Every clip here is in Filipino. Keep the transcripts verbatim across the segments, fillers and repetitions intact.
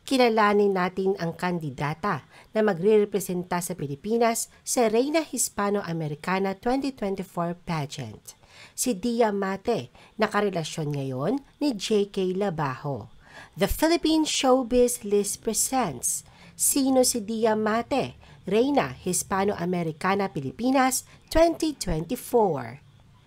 kilalanin natin ang kandidata na magre-representa sa Pilipinas sa Reina Hispano-Americana twenty twenty-four pageant. Si Dia Mate, nakarelasyon ngayon ni J K Labajo. The Philippine Showbiz List presents Sino si Dia Mate, Reina Hispano-Americana Pilipinas twenty twenty-four.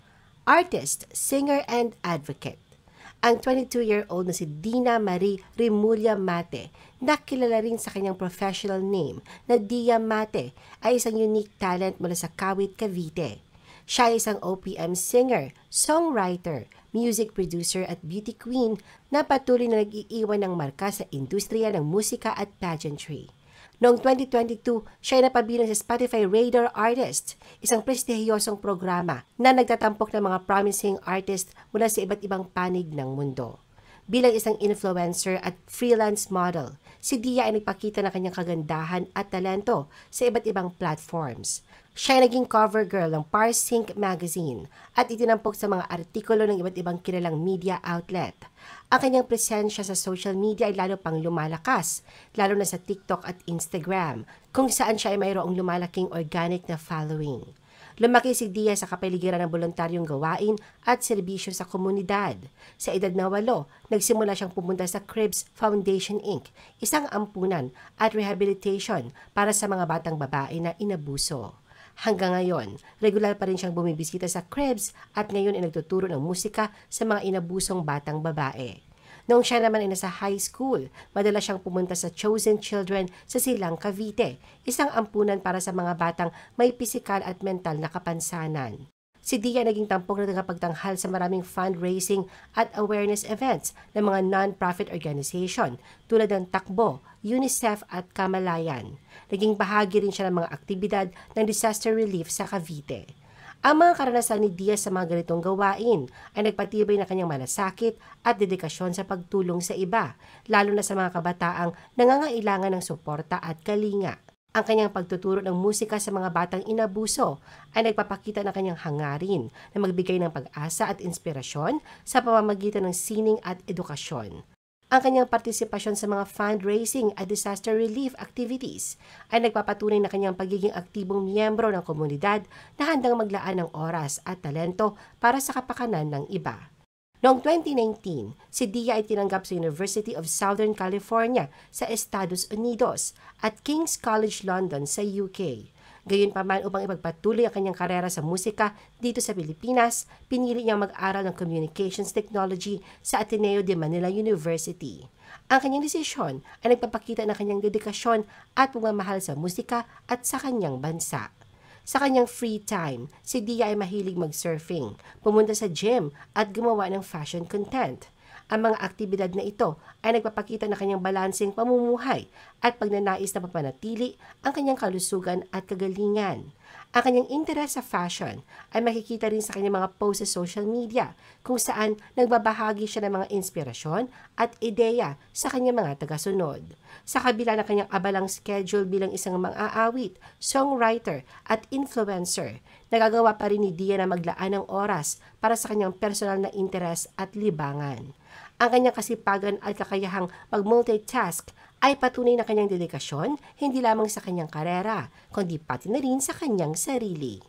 Artist, singer, and advocate. Ang twenty-two-year-old na si Dina Marie Rimulya Mate, na kilala rin sa kanyang professional name na Dia Mate, ay isang unique talent mula sa Kawit, Cavite. Siya ay isang O P M singer, songwriter, music producer at beauty queen na patuloy na nag-iiwan ng marka sa industriya ng musika at pageantry. Noong twenty twenty-two, siya ay napabilang sa Spotify Radar Artist, isang prestihiyosong programa na nagtatampok ng mga promising artist mula sa iba't ibang panig ng mundo. Bilang isang influencer at freelance model, si Dia ay nagpakita ng kanyang kagandahan at talento sa iba't ibang platforms. Siya ay naging cover girl ng Parsync magazine at itinampok sa mga artikulo ng iba't ibang kilalang media outlet. Ang kanyang presensya sa social media ay lalo pang lumalakas, lalo na sa TikTok at Instagram, kung saan siya ay mayroong lumalaking organic na following. Lumaki si Dia sa kapaligiran ng voluntaryong gawain at serbisyo sa komunidad. Sa edad na walo, nagsimula siyang pumunta sa Cribs Foundation Incorporated, isang ampunan at rehabilitation para sa mga batang babae na inabuso. Hanggang ngayon, regular pa rin siyang bumibisita sa Cribs at ngayon ay nagtuturo ng musika sa mga inabusong batang babae. Noong siya naman ay nasa high school, madalas siyang pumunta sa Chosen Children sa Silang, Cavite, isang ampunan para sa mga batang may pisikal at mental na kapansanan. Si Dia naging tampok na tagapagtanghal sa maraming fundraising at awareness events ng mga non-profit organization tulad ng Takbo, UNICEF at Kamalayan. Naging bahagi rin siya ng mga aktibidad ng disaster relief sa Cavite. Ang mga karanasan ni Dia sa mga ganitong gawain ay nagpatibay na kanyang malasakit at dedikasyon sa pagtulong sa iba, lalo na sa mga kabataang nangangailangan ng suporta at kalinga. Ang kanyang pagtuturo ng musika sa mga batang inabuso ay nagpapakita ng kanyang hangarin na magbigay ng pag-asa at inspirasyon sa pamamagitan ng sining at edukasyon. Ang kanyang partisipasyon sa mga fundraising at disaster relief activities ay nagpapatunay na kanyang pagiging aktibong miyembro ng komunidad na handang maglaan ng oras at talento para sa kapakanan ng iba. Noong twenty nineteen, si Dia ay tinanggap sa University of Southern California sa Estados Unidos at King's College London sa U K. Gayunpaman, upang ipagpatuloy ang kanyang karera sa musika dito sa Pilipinas, pinili niyang mag-aral ng Communications Technology sa Ateneo de Manila University. Ang kanyang desisyon ay nagpapakita ng kanyang dedikasyon at pagmamahal sa musika at sa kanyang bansa. Sa kanyang free time, si Dia ay mahilig mag-surfing, pumunta sa gym at gumawa ng fashion content. Ang mga aktibidad na ito ay nagpapakita ng kanyang balanseng pamumuhay at pagnanais na mapanatili ang kanyang kalusugan at kagalingan. Ang kanyang interes sa fashion ay makikita rin sa kanyang mga posts sa social media kung saan nagbabahagi siya ng mga inspirasyon at ideya sa kanyang mga tagasunod. Sa kabila ng kanyang abalang schedule bilang isang mang-aawit, songwriter at influencer, nagagawa pa rin ni Dia na maglaan ng oras para sa kanyang personal na interes at libangan. Ang kanyang kasipagan at kakayahang mag-multitask ay patunay na kanyang dedikasyon hindi lamang sa kanyang karera, kundi pati na rin sa kanyang sarili.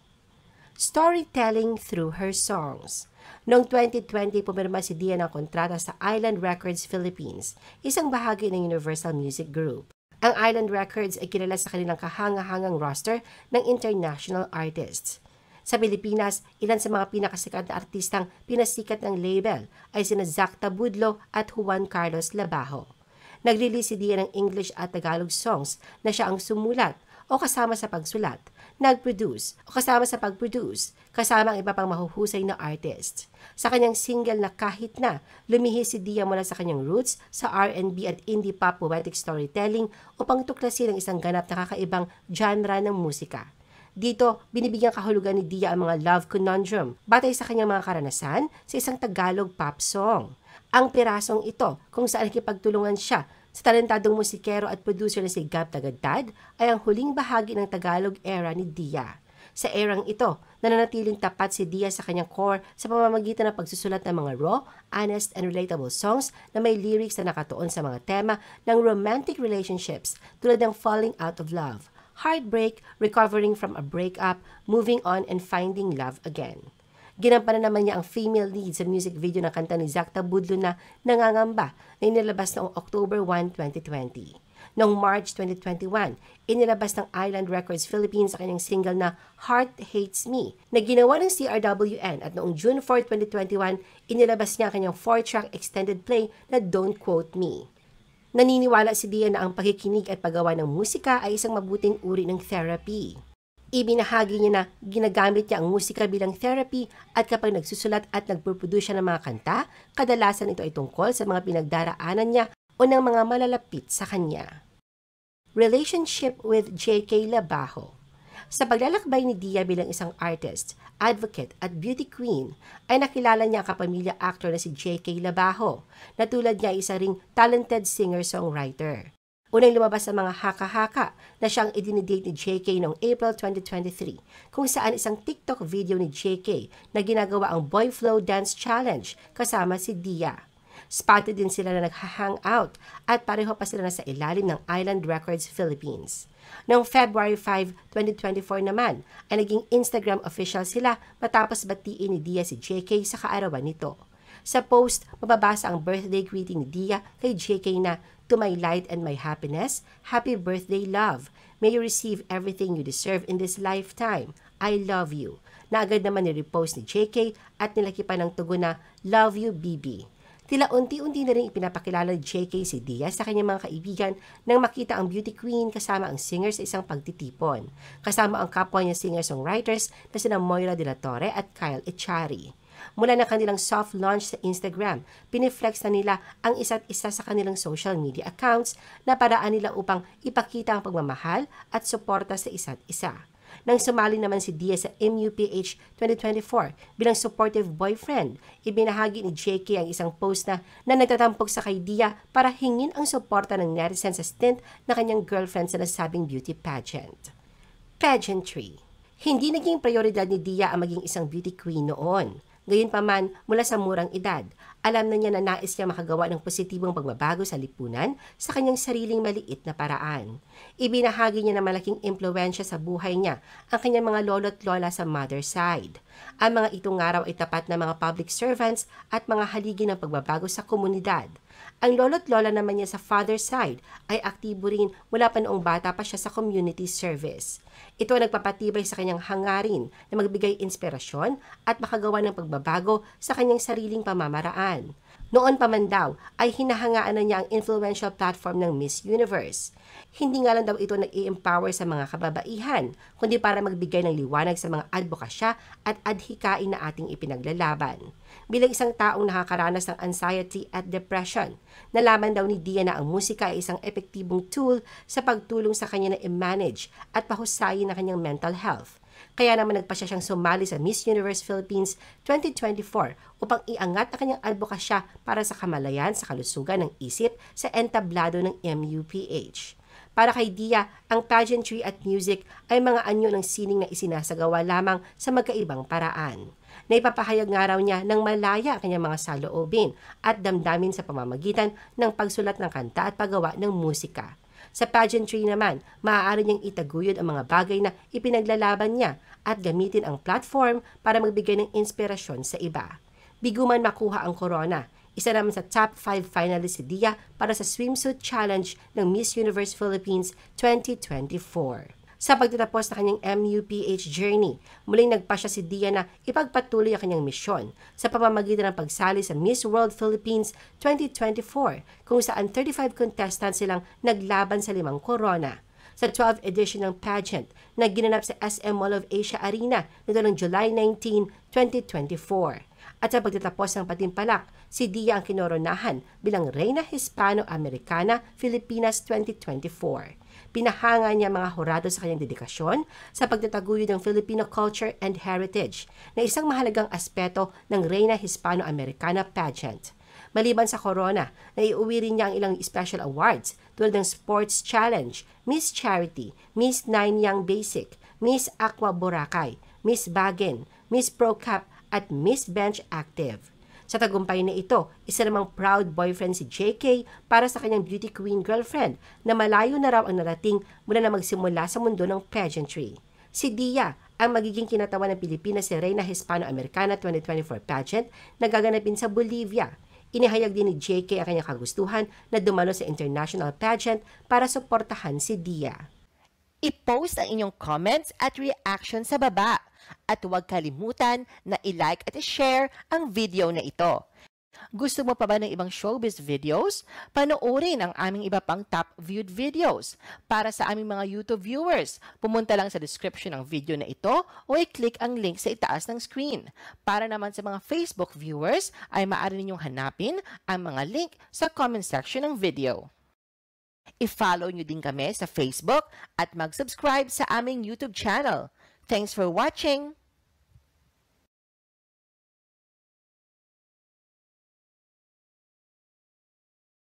Storytelling through her songs. Noong twenty twenty, pumirma si Dia ng kontrata sa Island Records Philippines, isang bahagi ng Universal Music Group. Ang Island Records ay kilala sa kanilang kahanga-hangang roster ng international artists. Sa Pilipinas, ilan sa mga pinakasikat na artistang pinasikat ng label ay sina Zack Tabudlo at Juan Carlos Labajo. Nag-release si Dia ng English at Tagalog songs na siya ang sumulat o kasama sa pagsulat, nag-produce o kasama sa pag-produce, kasama ang iba pang mahuhusay na artist. Sa kanyang single na Kahit Na, lumihis si Dia mula sa kanyang roots sa R and B at indie pop poetic storytelling upang tuklasin ang isang ganap na kakaibang genre ng musika. Dito, binibigyang kahulugan ni Dia ang mga love conundrum batay sa kanyang mga karanasan sa isang Tagalog pop song. Ang pirasong ito, kung saan nakipagtulungan siya sa talentadong musikero at producer na si Gab Tagadtad, ay ang huling bahagi ng Tagalog era ni Dia. Sa erang ito, nananatiling tapat si Dia sa kanyang core sa pamamagitan ng pagsusulat ng mga raw, honest, and relatable songs na may lyrics na nakatuon sa mga tema ng romantic relationships tulad ng falling out of love, heartbreak, recovering from a breakup, moving on, and finding love again. Ginampanan naman niya ang female lead sa music video ng kanta ni Zach Tabudlo na Nangangamba na inilabas noong October first, twenty twenty. Noong March twenty twenty-one, inilabas ng Island Records Philippines sa kanyang single na Heart Hates Me na ginawa ng C R W N at noong June fourth, twenty twenty-one, inilabas niya ang kanyang four-track extended play na Don't Quote Me. Naniniwala si Dia na ang pagkikinig at paggawa ng musika ay isang mabuting uri ng therapy. Ibinahagi niya na ginagamit niya ang musika bilang therapy at kapag nagsusulat at nagpuproduce siya ng mga kanta, kadalasan ito ay tungkol sa mga pinagdaraanan niya o ng mga malalapit sa kanya. Relationship with J K Labajo. Sa paglalakbay ni Dia bilang isang artist, advocate at beauty queen, ay nakilala niya ang kapamilya actor na si J K Labajo, na tulad niya isa ring talented singer-songwriter. Unang lumabas sa mga haka-haka na siyang idinidate ni J K noong April twenty twenty-three, kung saan isang TikTok video ni J K na ginagawa ang Boy Flow Dance Challenge kasama si Dia. Spotted din sila na nagha-hangout at pareho pa sila na sa ilalim ng Island Records Philippines. Noong February fifth, twenty twenty-four naman, ay naging Instagram official sila matapos batiin ni Dia si J K sa kaarawan nito. Sa post, mababasa ang birthday greeting ni Dia kay J K na, "To my light and my happiness, happy birthday, love. May you receive everything you deserve in this lifetime. I love you." Na agad naman ni-repost ni J K at nilaki pa ng tugon na, "Love you, B B." Tila unti-unti na rin ipinapakilala ni J K si Dia sa kanyang mga kaibigan nang makita ang beauty queen kasama ang singer sa isang pagtitipon. Kasama ang kapwa niya singer-songwriters na sina Moira de la Torre at Kyle Echari. Mula na kanilang soft launch sa Instagram, piniflex na nila ang isa't isa sa kanilang social media accounts na paraan nila upang ipakita ang pagmamahal at suporta sa isa't isa. Nang sumali naman si Dia sa M U P H twenty twenty-four bilang supportive boyfriend, ibinahagi ni J K ang isang post na, na nagtatampok sa kay Dia para hingin ang suporta ng netizen sa stint na kanyang girlfriend sa nasabing beauty pageant. Pageantry. Hindi naging prioridad ni Dia ang maging isang beauty queen noon. Gayunpaman, mula sa murang edad, alam na niya na nais niya makagawa ng positibong pagbabago sa lipunan sa kanyang sariling maliit na paraan. Ibinahagi niya na malaking impluwensya sa buhay niya ang kanyang mga lolo't lola sa mother side. Ang mga itong araw ay tapat na mga public servants at mga haligi ng pagbabago sa komunidad. Ang lolo't lola naman niya sa father side ay aktibo rin mula pa noong bata pa siya sa community service. Ito ang nagpapatibay sa kanyang hangarin na magbigay inspirasyon at makagawa ng pagbabago sa kanyang sariling pamamaraan. Noon pa man daw ay hinahangaan na niya ang influential platform ng Miss Universe. Hindi nga lang daw ito nag-i-empower sa mga kababaihan, kundi para magbigay ng liwanag sa mga advokasya at adhikain na ating ipinaglalaban. Bilang isang taong nakakaranas ng anxiety at depression, nalaman daw ni Dia na ang musika ay isang epektibong tool sa pagtulong sa kanya na i-manage at pahusayin ang kanyang mental health. Kaya naman nagpasya siyang sumali sa Miss Universe Philippines twenty twenty-four upang iangat ang kanyang advokasya para sa kamalayan sa kalusugan ng isip sa entablado ng M U P H. Para kay Dia, ang pageantry at music ay mga anyo ng sining na isinasagawa lamang sa magkaibang paraan. Naipapahayag nga raw niya ng malaya kanyang mga saloobin at damdamin sa pamamagitan ng pagsulat ng kanta at paggawa ng musika. Sa pageantry naman, maaari niyang itaguyod ang mga bagay na ipinaglalaban niya at gamitin ang platform para magbigay ng inspirasyon sa iba. Bigo man makuha ang corona, isa naman sa top five finalist si Dia para sa swimsuit challenge ng Miss Universe Philippines twenty twenty-four. Sa pagtatapos ng kanyang M U P H journey, muling nagpasya si Dia na ipagpatuloy ang kanyang misyon sa pamamagitan ng pagsali sa Miss World Philippines twenty twenty-four, kung saan thirty-five contestants silang naglaban sa limang corona. Sa twelfth edition ng pageant na ginanap sa S M Mall of Asia Arena nito ng July nineteenth, twenty twenty-four. At sa pagtatapos ng patimpalak, si Dia ang kinoronahan bilang Reina Hispano-Americana Filipinas twenty twenty-four. Pinahanga niya mga hurado sa kanyang dedikasyon sa pagtataguyod ng Filipino culture and heritage na isang mahalagang aspeto ng Reina Hispano-Americana pageant. Maliban sa corona, naiuwi rin niya ang ilang special awards tulad ng Sports Challenge, Miss Charity, Miss Nine Young Basic, Miss Aqua Boracay, Miss Bagen, Miss Pro Cup at Miss Bench Active. Sa tagumpay na ito, isa namang proud boyfriend si J K para sa kanyang beauty queen girlfriend na malayo na raw ang narating mula na magsimula sa mundo ng pageantry. Si Dia ang magiging kinatawan ng Pilipinas sa Reina Hispano-Americana twenty twenty-four pageant na gaganapin sa Bolivia. Inihayag din ni J K ang kanyang kagustuhan na dumalo sa international pageant para suportahan si Dia. I-post ang inyong comments at reaction sa baba. At huwag kalimutan na i-like at i-share ang video na ito. Gusto mo pa ba ng ibang showbiz videos? Panoorin ang aming iba pang top viewed videos. Para sa aming mga YouTube viewers, pumunta lang sa description ng video na ito o i-click ang link sa itaas ng screen. Para naman sa mga Facebook viewers, ay maaari ninyong hanapin ang mga link sa comment section ng video. I-follow nyo din kami sa Facebook at mag-subscribe sa aming YouTube channel. Thanks for watching!